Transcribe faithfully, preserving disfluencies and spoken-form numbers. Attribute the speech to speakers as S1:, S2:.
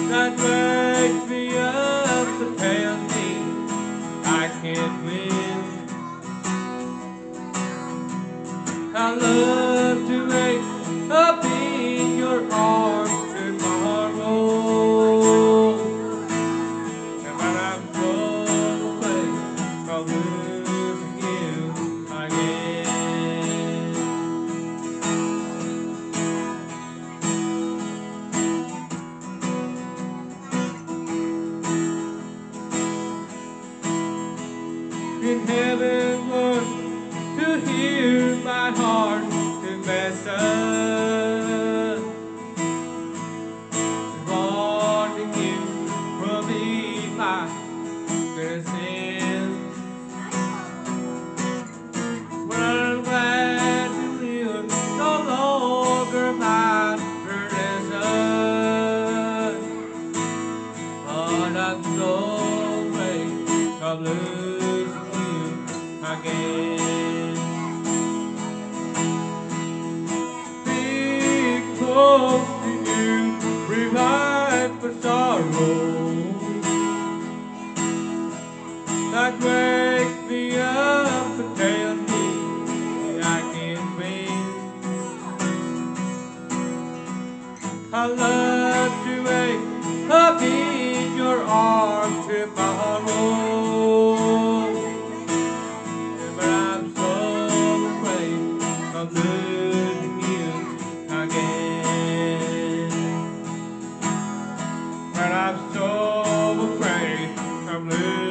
S1: that wakes me up to tell me I can't win. I love to wake up in your arms tomorrow, and when I'm thrown away from losing you again. In heaven, Lord, to hear my heart confess, wanting you will be my greatest sin. When I'm glad to live, no longer my burden, but I'm so afraid of losing you again. Close to you, revive for sorrow that wakes me up and tells me I can't win. I love to wake up in your arms tomorrow, but I'm so afraid of losing you again. But I'm so afraid I'm losing